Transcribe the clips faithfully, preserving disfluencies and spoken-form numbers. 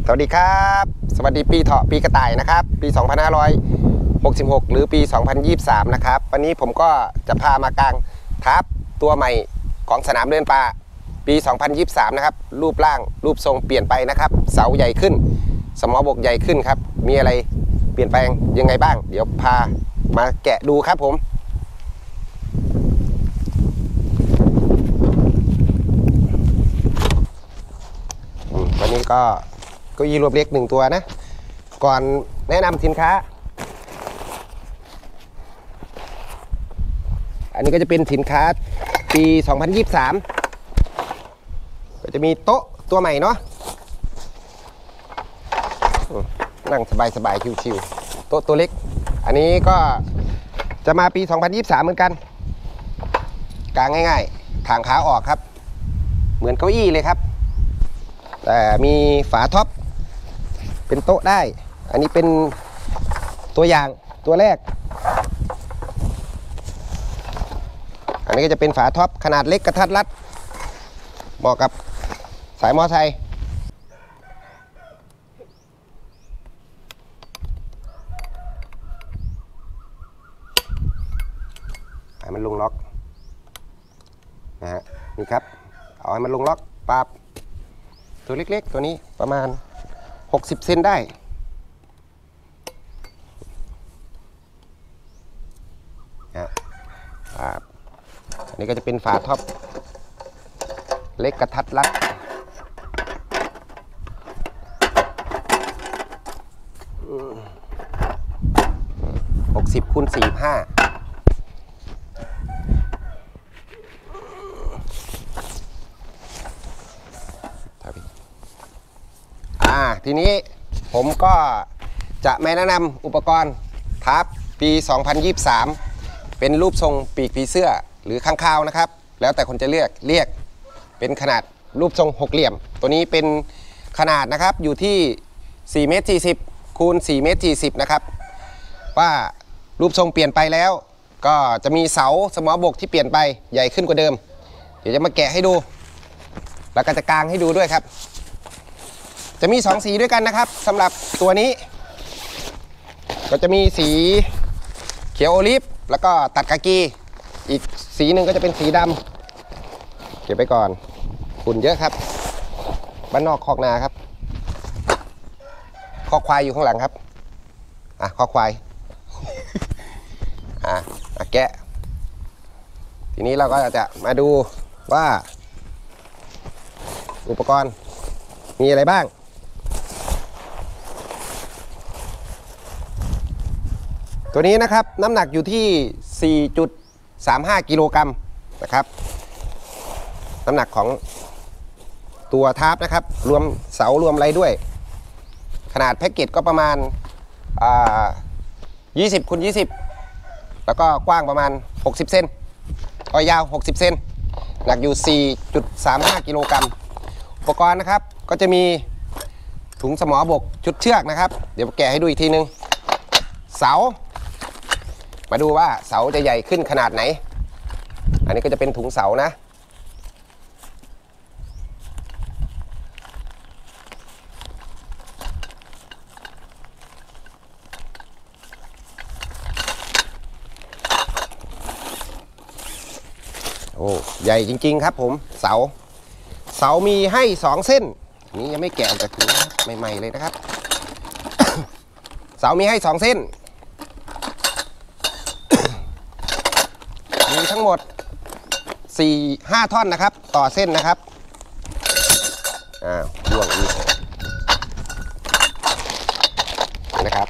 สวัสดีครับสวัสดีปีเถาะปีกระต่ายนะครับปีสองพันห้าร้อยหกสิบหกหรือปีสองพันยี่สิบสามนะครับวันนี้ผมก็จะพามากางทับตัวใหม่ของสนามเดินป่าปีสองพันยี่สิบสามนะครับรูปร่างรูปทรงเปลี่ยนไปนะครับเสาใหญ่ขึ้นสมอบกใหญ่ขึ้นครับมีอะไรเปลี่ยนแปลงยังไงบ้างเดี๋ยวพามาแกะดูครับผมวันนี้ก็เก้าอี้รวบเล็กหนึ่งตัวนะก่อนแนะนำสินค้าอันนี้ก็จะเป็นสินค้าปีสองพันยี่สิบสามก็จะมีโต๊ะตัวใหม่เนาะนั่งสบายๆชิวๆโต๊ะตัวเล็กอันนี้ก็จะมาปีสองพันยี่สิบสามเหมือนกันกางง่ายๆถางขาออกครับเหมือนเก้าอี้เลยครับแต่มีฝาท็อปเป็นโต๊ะได้อันนี้เป็นตัวอย่างตัวแรกอันนี้ก็จะเป็นฝาท็อปขนาดเล็กกระทัดรัดเหมาะกับสายมอไซค์ให้มันลงล็อกนะฮะนี่ครับเอาให้มันลงล็อกปั๊บตัวเล็กๆตัวนี้ประมาณหกสิบเซนได้นะครับอันนี้ก็จะเป็นฝาท็อปเล็กกระทัดรัดหกสิบคูณสี่ห้าทีนี้ผมก็จะไม่แนะนำอุปกรณ์ทับปีสองพันยี่สิบสามเป็นรูปทรงปีกผีเสื้อหรือข้างคาวนะครับแล้วแต่คนจะเลือกเรียกเป็นขนาดรูปทรงหกเหลี่ยมตัวนี้เป็นขนาดนะครับอยู่ที่สี่เมตรสี่สิบคูณสี่เมตรสี่สิบนะครับว่ารูปทรงเปลี่ยนไปแล้วก็จะมีเสาสมอบกที่เปลี่ยนไปใหญ่ขึ้นกว่าเดิมเดี๋ยวจะมาแกะให้ดูแล้วก็จะกางให้ดูด้วยครับจะมีสองสีด้วยกันนะครับสำหรับตัวนี้ก็จะมีสีเขียวโอลิฟแล้วก็ตัดกากีอีกสีหนึ่งก็จะเป็นสีดำเก็บไปก่อนฝุ่นเยอะครับบ้านนอกคอกนาครับคอกควายอยู่ข้างหลังครับอ่ะคอกควายอ่ะแกะทีนี้เราก็จะมาดูว่าอุปกรณ์มีอะไรบ้างตัวนี้นะครับน้ำหนักอยู่ที่ สี่จุดสามห้า กิโลกรัมนะครับน้ำหนักของตัวทาร์ปนะครับรวมเสารวมอะไรด้วยขนาดแพ็กเกจก็ประมาณยี่สิบคูณยี่สิบแล้วก็กว้างประมาณหกสิบเซนก็ยาวหกสิบเซนหนักอยู่ สี่จุดสามห้า กิโลกรัมอุปกรณ์นะครับก็จะมีถุงสมอบกชุดเชือกนะครับเดี๋ยวแกะให้ดูอีกทีนึงเสามาดูว่าเสาจะใหญ่ขึ้นขนาดไหนอันนี้ก็จะเป็นถุงเสานะโอ้ใหญ่จริงๆครับผมเสาเสามีให้สองเส้นนี้ยังไม่แกะออกจากถุงใหม่ๆเลยนะครับ เสามีให้สองเส้นมีทั้งหมด สี่ห้า ท่อนนะครับต่อเส้นนะครับอ้าวล่วงอีกนะครับ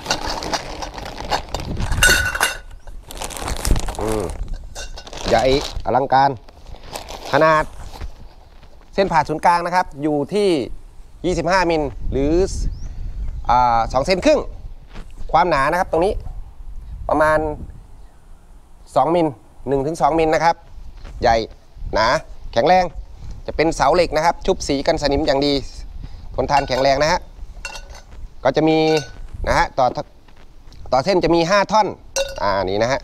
อืมใหญ่อลังการขนาดเส้นผ่าศูนย์กลางนะครับอยู่ที่ยี่สิบห้ามิลหรืออ่าสองเซนครึ่งความหนานะครับตรงนี้ประมาณสองมิลหนึ่งถึงสองมิลนะครับใหญ่หนาแข็งแรงจะเป็นเสาเหล็กนะครับชุบสีกันสนิมอย่างดีทนทานแข็งแรงนะฮะก็จะมีนะฮะต่อต่อเส้นจะมีห้าท่อนอ่านี่นะฮะ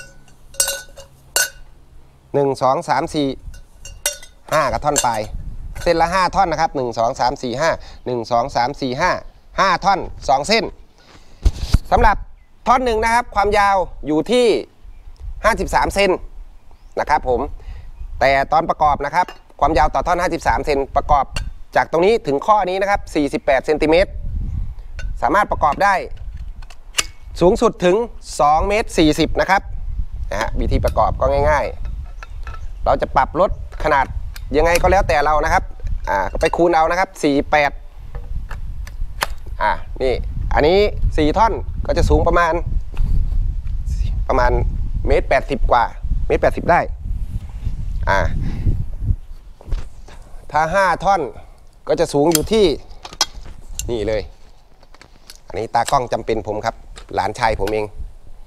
หนึ่ง สอง สาม สี่ ห้ากระท่อนปลายเส้นละห้าท่อนนะครับหนึ่ง สอง สาม สี่ ห้า หนึ่ง สอง สาม สี่ ห้า ห้าท่อนสองเส้นสำหรับท่อนหนึ่งนะครับความยาวอยู่ที่ห้าสิบสามเซนนะครับผมแต่ตอนประกอบนะครับความยาวต่อท่อนห้าสิบสามเซนประกอบจากตรงนี้ถึงข้อนี้นะครับสี่สิบแปดเซนติเมตรสามารถประกอบได้สูงสุดถึงสองเมตรสี่สิบนะครับนะฮะวิธีประกอบก็ง่ายๆเราจะปรับลดขนาดยังไงก็แล้วแต่เรานะครับอ่าก็ไปคูณเอานะครับสี่สิบแปดอ่านี่อันนี้สี่ท่อนก็จะสูงประมาณประมาณเมตรแปดสิบกว่าเมตรแปดสิบได้อ่าถ้าห้าท่อนก็จะสูงอยู่ที่นี่เลยอันนี้ตากล้องจำเป็นผมครับหลานชายผมเอง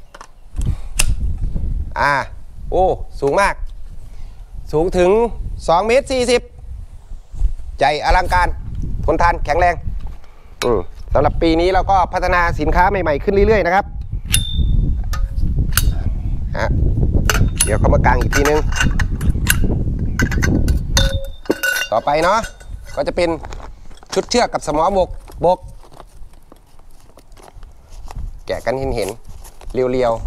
อ่าโอ้สูงมากสูงถึงสองเมตรสี่สิบใหญ่อลังการทนทานแข็งแรงอืมสำหรับปีนี้เราก็พัฒนาสินค้าใหม่ๆขึ้นเรื่อยๆนะครับฮะเดี๋ยวเขามากางอีกทีนึงต่อไปเนาะก็จะเป็นชุดเชือกกับสมอบกบกแกะกันเห็นเห็นเรียว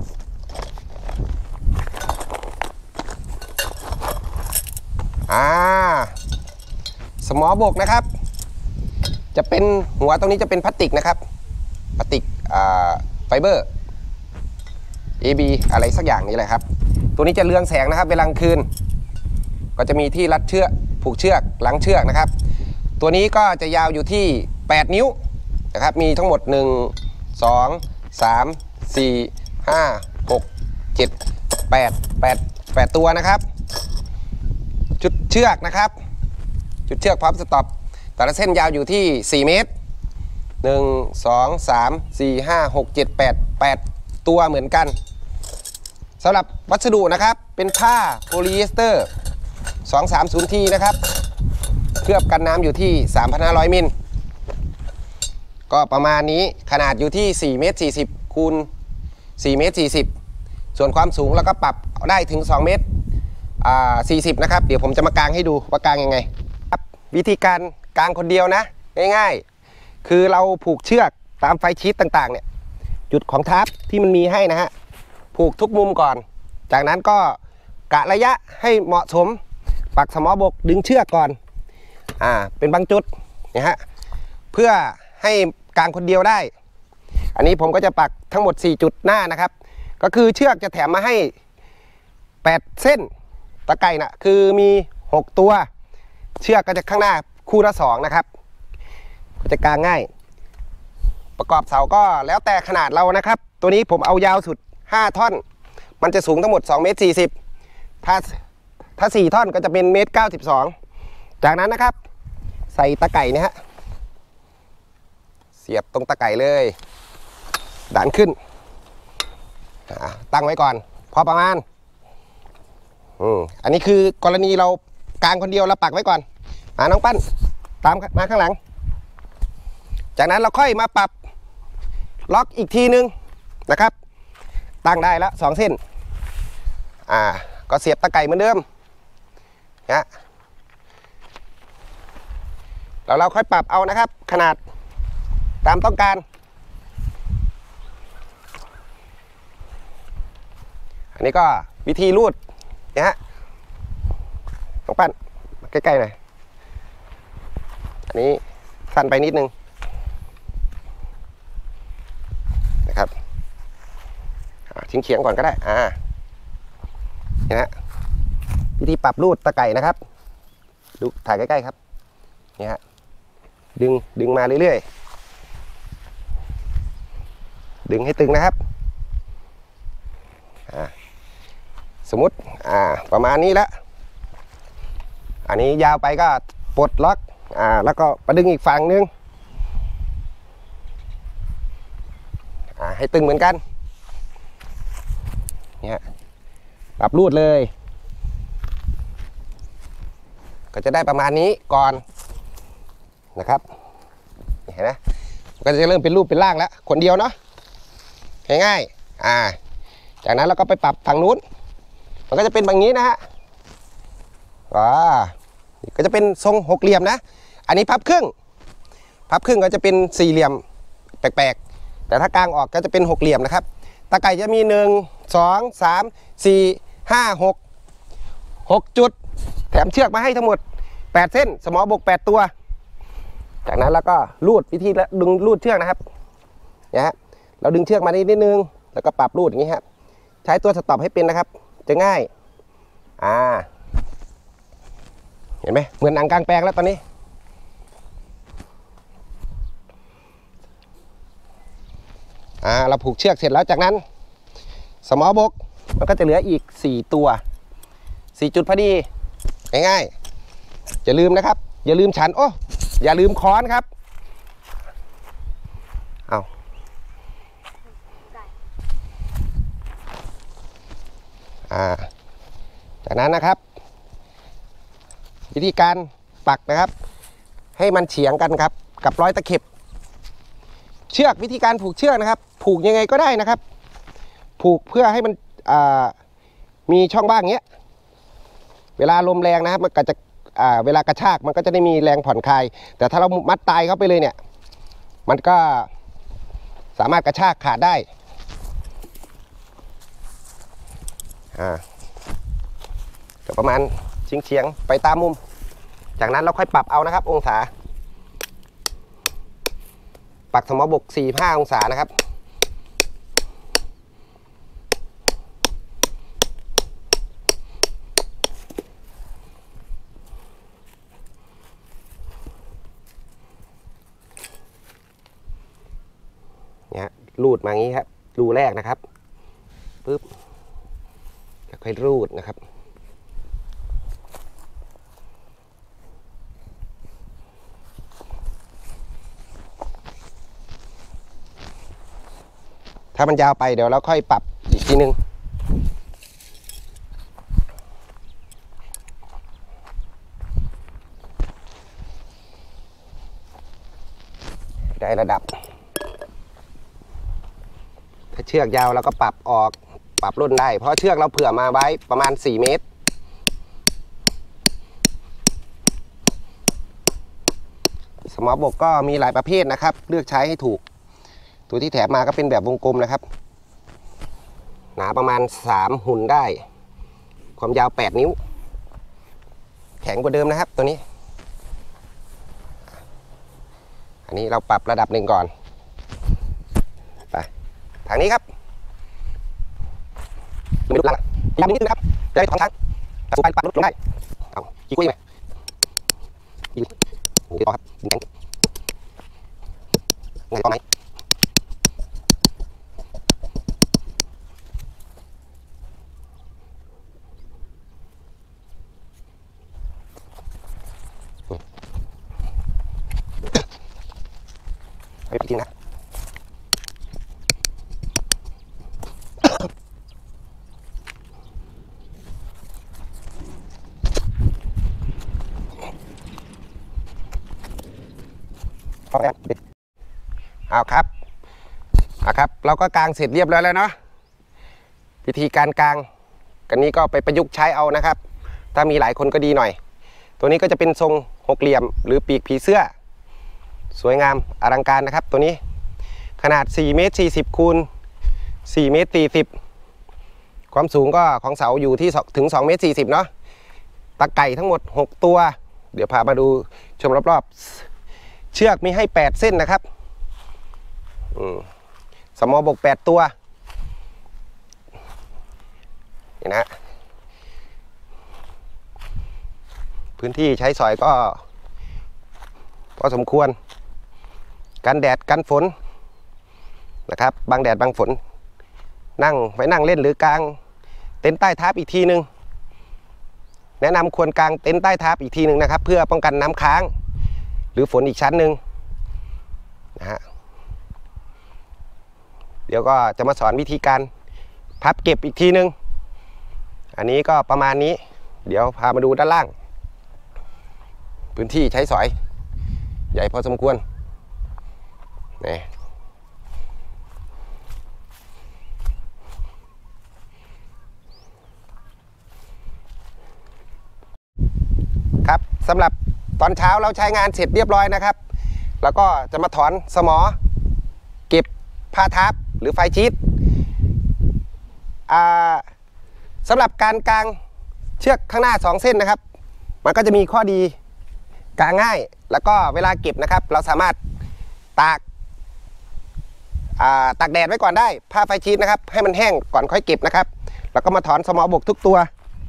ๆอ่าสมอบกนะครับจะเป็นหัวตรงนี้จะเป็นพลาสติกนะครับพลาสติกไฟเบอร์ เอ บี อะไรสักอย่างนี้แหละครับตัวนี้จะเรืองแสงนะครับเวลากลางคืนก็จะมีที่รัดเชือกผูกเชือกหลังเชือกนะครับตัวนี้ก็จะยาวอยู่ที่แปดนิ้วนะครับมีทั้งหมดหนึ่ง สอง สาม สี่ ห้า หก เจ็ด แปด แปด แปดตัวนะครับจุดเชือกนะครับจุดเชือกพร้อมสต็อปแต่ละเส้นยาวอยู่ที่สี่เมตรหนึ่ง สอง สาม สี่ ห้า หก เจ็ด แปด แปดตัวเหมือนกันสำหรับวัสดุนะครับเป็นผ้าโพลีเอสเตอร์สองสามศูนย์ ที นะครับเคลือบกันน้ำอยู่ที่ สามพันห้าร้อย มิลก็ประมาณนี้ขนาดอยู่ที่สี่เมตรสี่สิบคูณสี่เมตรสี่สิบส่วนความสูงแล้วก็ปรับได้ถึงสองเมตรสี่สิบนะครับเดี๋ยวผมจะมากางให้ดูว่ากางยังไงวิธีการกางคนเดียวนะง่ายๆคือเราผูกเชือกตามไฟชีตต่างๆเนี่ยจุดของทับที่มันมีให้นะฮะผูกทุกมุมก่อนจากนั้นก็กะระยะให้เหมาะสมปักสมอบกดึงเชือกก่อนอ่าเป็นบางจุดนะฮะเพื่อให้กางคนเดียวได้อันนี้ผมก็จะปักทั้งหมดสี่จุดหน้านะครับก็คือเชือกจะแถมมาให้แปดเส้นตะไคร่นะคือมีหกตัวเชือกก็จะข้างหน้าคู่ละสองนะครับก็จะกางง่ายประกอบเสาก็แล้วแต่ขนาดเรานะครับตัวนี้ผมเอายาวสุดห้าท่อนมันจะสูงทั้งหมดสองเมตรสี่สิบถ้าถ้าสี่ท่อนก็จะเป็นเมตรเก้าสิบสองจากนั้นนะครับใส่ตะไคร่เนี่ยฮะเสียบตรงตะไคร่เลยดันขึ้นตั้งไว้ก่อนพอประมาณอืมอันนี้คือกรณีเรากางคนเดียวเราปักไว้ก่อนอ่าน้องปั้นตามมาข้างหลังจากนั้นเราค่อยมาปรับล็อกอีกทีนึงนะครับตั้งได้แล้วสองเส้นอ่าก็เสียบตะไคร่เหมือนเดิมนะแล้วเราค่อยปรับเอานะครับขนาดตามต้องการอันนี้ก็วิธีรูดนะฮะน้องปั้นใกล้ๆหน่อยอันนี้สั้นไปนิดนึงนะครับทิ้งเขียงก่อนก็ได้อ่านี่นะวิธีปรับรูดตะไคร่นะครับดูถ่ายใกล้ๆครับนี่ฮะดึงดึงมาเรื่อยๆดึงให้ตึงนะครับอ่าสมมติอ่าประมาณนี้แล้วอันนี้ยาวไปก็ปลดล็อกอ่าแล้วก็มาดึงอีกฝั่งนึงอ่าให้ตึงเหมือนกันเนี่ยปรับรูดเลยก็จะได้ประมาณนี้ก่อนนะครับเห็นไหมก็จะเริ่มเป็นรูปเป็นร่างแล้วคนเดียวเนาะง่ายๆอ่าจากนั้นเราก็ไปปรับฝั่งนู้นมันก็จะเป็นแบบนี้นะฮะว้าก็จะเป็นทรงหกเหลี่ยมนะอันนี้พับครึ่งพับครึ่งก็จะเป็นสี่เหลี่ยมแปลกๆแต่ถ้ากางออกก็จะเป็นหกเหลี่ยมนะครับตะไคร่จะมีหนึ่งสองสามสี่ห้าหกหกจุดแถมเชือกมาให้ทั้งหมดแปดเส้นสมอบกแปดตัวจากนั้นแล้วก็ลูดวิธีดึงลูดเชือกนะครับเนี่ยฮะเราดึงเชือกมานิดนึงแล้วก็ปรับลูดอย่างนี้ครับใช้ตัวสต็อปให้เป็นนะครับจะง่ายอ่าเห็นไหมเหมือนหนังกลางแปลงแล้วตอนนี้อ่าเราผูกเชือกเสร็จแล้วจากนั้นสมอบกมันก็จะเหลืออีกสี่ตัวสี่จุดพอดีง่ายๆอย่าลืมนะครับอย่าลืมฉันโอ้อย่าลืมค้อนครับเอาอ่าจากนั้นนะครับวิธีการปักนะครับให้มันเฉียงกันครับกับร้อยตะเข็บเชือกวิธีการผูกเชือกนะครับผูกยังไงก็ได้นะครับผูกเพื่อให้มันมีช่องว่างเงี้ยเวลาลมแรงนะครับมันก็จะเวลากระชากมันก็จะได้มีแรงผ่อนคลายแต่ถ้าเรามัดตายเข้าไปเลยเนี่ยมันก็สามารถกระชากขาดได้อ่าก็ประมาณเฉียงเฉียงไปตามมุมจากนั้นเราค่อยปรับเอานะครับองศาปักสมอบกสี่ห้าองศานะครับเนี่ยรูดมาอย่างนี้ครับรูแรกนะครับปึ๊บค่อยรูดนะครับถ้ามันยาวไปเดี๋ยวเราค่อยปรับอีกทีนึงได้ระดับถ้าเชือกยาวเราก็ปรับออกปรับรุ่นได้เพราะเชือกเราเผื่อมาไว้ประมาณสี่เมตรสมอบกก็มีหลายประเภทนะครับเลือกใช้ให้ถูกตัวที่แถมมาก็เป็นแบบวงกลมนะครับหนาประมาณสามหุ่นได้ความยาวแปดนิ้วแข็งกว่าเดิมนะครับตัวนี้อันนี้เราปรับระดับหนึ่งก่อนไปทางนี้ครับไม่ลุกลังยามนิดนึงนะครับจะได้ถอนช้างแต่สุดท้ายปรับลดลงได้เอากี่กุ้ยไหมกี่โอ้โหต่อครับแข็งไงต่อไหมไปจริงนะพอแล้วเอาครับเอาครับเราก็กางเสร็จเรียบร้อยแล้วเนาะวิธีการกางกันนี้ก็ไปประยุกต์ใช้เอานะครับถ้ามีหลายคนก็ดีหน่อยตัวนี้ก็จะเป็นทรงหกเหลี่ยมหรือปีกผีเสื้อสวยงามอลังการนะครับตัวนี้ขนาดสี่เมตรสี่สิบคูณสี่เมตรสี่สิบความสูงก็ของเสาอยู่ที่ถึงสองเมตรสี่สิบเนาะตะไก่ทั้งหมดหกตัวเดี๋ยวพามาดูชมรอบๆเชือกมีให้แปดเส้นนะครับสมอบกแปดตัวนี่นะพื้นที่ใช้สอยก็พอสมควรกันแดดกันฝนนะครับบางแดดบางฝนนั่งไว้นั่งเล่นหรือกลางเต็นท์ใต้ทับอีกทีนึงแนะนำควรกางเต็นท์ใต้ทับอีกทีนึงนะครับเพื่อป้องกันน้ำค้างหรือฝนอีกชั้นหนึ่งนะฮะเดี๋ยวก็จะมาสอนวิธีการพับเก็บอีกทีนึงอันนี้ก็ประมาณนี้เดี๋ยวพามาดูด้านล่างพื้นที่ใช้สอยใหญ่พอสมควรนี่ครับสสำหรับตอนเช้าเราใช้งานเสร็จเรียบร้อยนะครับแล้วก็จะมาถอนสมอเก็บผ้าทับหรือไฟชีตสำหรับการกางเชือกข้างหน้าสองเส้นนะครับมันก็จะมีข้อดีกางง่ายแล้วก็เวลาเก็บนะครับเราสามารถตากตากแดดไว้ก่อนได้ผ้าไฟชีตนะครับให้มันแห้งก่อนค่อยเก็บนะครับแล้วก็มาถอนสมอบกทุกตัว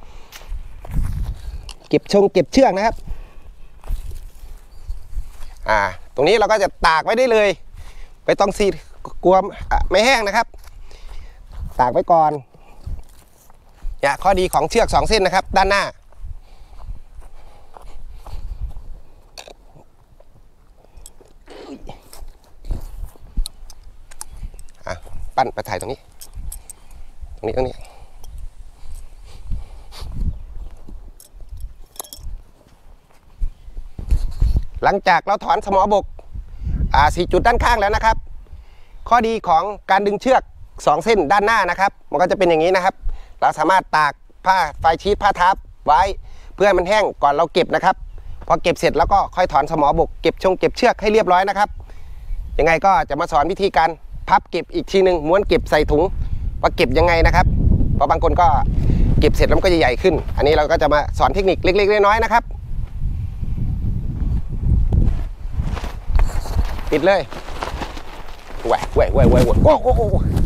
เก็บชงเก็บเชือกนะครับอ่าตรงนี้เราก็จะตากไว้ได้เลยไม่ต้องซีดกลัวไม่แห้งนะครับตากไว้ก่อนเนี่ยข้อดีของเชือกสองเส้นนะครับด้านหน้าอ่ะปั้นไปถ่ายตรงนี้ตรงนี้ตรงนี้หลังจากเราถอนสมอบกอ่าสี่จุดด้านข้างแล้วนะครับข้อดีของการดึงเชือกสองเส้นด้านหน้านะครับมันก็จะเป็นอย่างนี้นะครับเราสามารถตากผ้าไฟชีตผ้าทับไว้เพื่อให้มันแห้งก่อนเราเก็บนะครับพอเก็บเสร็จแล้วก็ค่อยถอนสมอบกเก็บชงเก็บเชือกให้เรียบร้อยนะครับยังไงก็จะมาสอนวิธีการพับเก็บอีกทีหนึ่งม้วนเก็บใส่ถุงว่าเก็บยังไงนะครับเพราะบางคนก็เก็บเสร็จแล้วมันก็จะใหญ่ขึ้นอันนี้เราก็จะมาสอนเทคนิคเล็กๆน้อยๆนะครับปิดเลยแหวะแหวะแหวะแหวะโอ้โห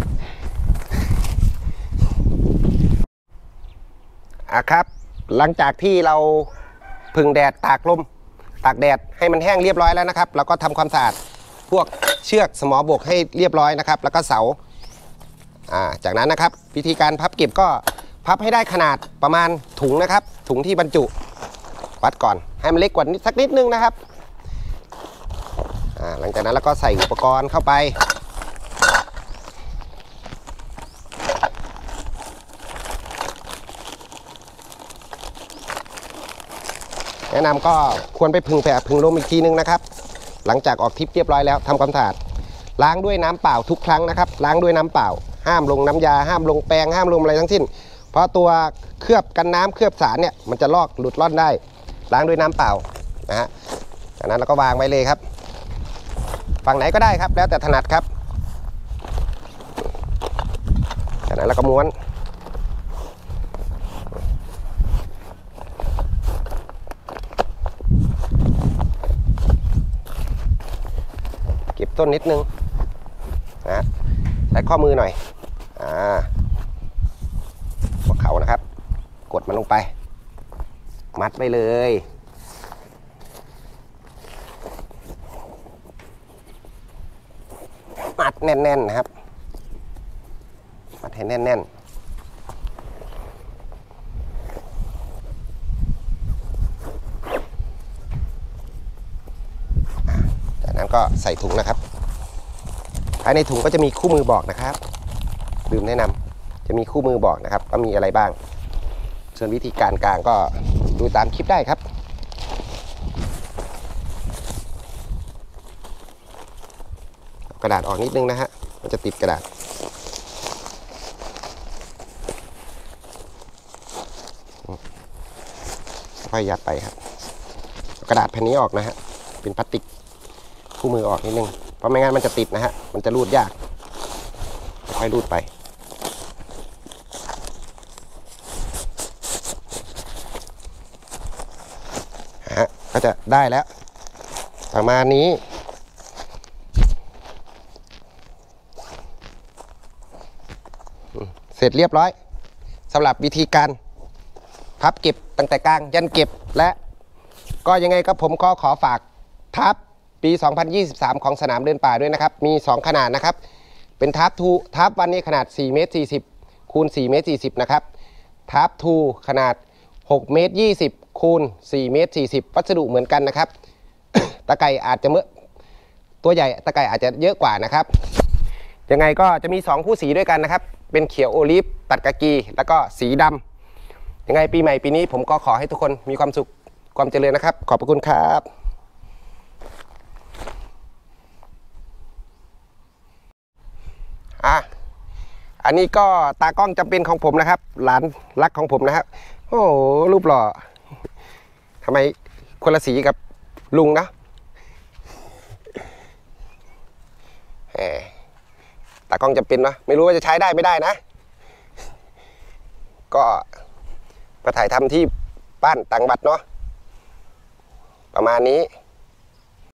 อ่ะครับหลังจากที่เราพึ่งแดดตากลมตากแดดให้มันแห้งเรียบร้อยแล้วนะครับเราก็ทำความสะอาดพวกเชือกสมอบกให้เรียบร้อยนะครับแล้วก็เสาอ่าจากนั้นนะครับวิธีการพับเก็บก็พับให้ได้ขนาดประมาณถุงนะครับถุงที่บรรจุวัดก่อนให้มันเล็กกว่านิดสักนิดนึงนะครับอ่าหลังจากนั้นแล้วก็ใส่อุปกรณ์เข้าไปแนะนำก็ควรไปพึ่งแผ่พึ่งลมอีกทีนึงนะครับหลังจากออกทริปเรียบร้อยแล้วทำความสะอาดล้างด้วยน้ำเปล่าทุกครั้งนะครับล้างด้วยน้ำเปล่าห้ามลงน้ำยาห้ามลงแป้งห้ามลงอะไรทั้งสิ้นเพราะตัวเคลือบกันน้ำเคลือบสารเนี่ยมันจะลอกหลุดล่อนได้ล้างด้วยน้ำเปล่านะฮะจากนั้นเราก็วางไว้เลยครับฝั่งไหนก็ได้ครับแล้วแต่ถนัดครับจากนั้นเราก็ม้วนเก็บต้นนิดนึงนะใส่ข้อมือหน่อยอ่าหัวเข่านะครับกดมันลงไปมัดไปเลยมัดแน่นๆนะครับมัดให้แน่นๆจากนั้นก็ใส่ถุงนะครับภายในถุงก็จะมีคู่มือบอกนะครับลืมแนะนำจะมีคู่มือบอกนะครับว่ามีอะไรบ้างส่วนวิธีการกางก็ดูตามคลิปได้ครับกระดาษออกนิดนึงนะฮะมันจะติดกระดาษค่อยยัดไปครับกระดาษแผ่นนี้ออกนะฮะเป็นพลาสติกคู่มือออกนิดนึงเพราะไม่งั้นมันจะติดนะฮะมันจะรูดยากค่อยรูดไปฮะก็จะได้แล้วประมาณนี้เสร็จเรียบร้อยสำหรับวิธีการพับเก็บตั้งแต่กลางยันเก็บและก็ยังไงก็ผมก็ขอฝากทับปีสองพันยี่สิบสามของสนามเดินป่าด้วยนะครับมีสองขนาดนะครับเป็นทับทูทับวันนี้ขนาดสี่เมตรสี่สิบคูณสี่เมตรสี่สิบนะครับทับทูขนาดหกเมตรยี่สิบคูณสี่เมตรสี่สิบวัสดุเหมือนกันนะครับ ตะไคร่อาจจะเมื่อตัวใหญ่ตะไคร่อาจจะเยอะกว่านะครับยังไงก็จะมีสองคู่สีด้วยกันนะครับเป็นเขียวโอลิฟตัดกากีแล้วก็สีดำยังไงปีใหม่ปีนี้ผมก็ขอให้ทุกคนมีความสุขความเจริญนะครับขอบพระคุณครับอ่ะอันนี้ก็ตากล้องจำเป็นของผมนะครับหลานรักของผมนะครับโอ้รูปหล่อทำไมคนละสีกับลุงนะแหมตากล้องจะเป็นวะไม่รู้ว่าจะใช้ได้ไม่ได้นะก็มาถ่ายทำที่บ้านต่างบัดเนาะประมาณนี้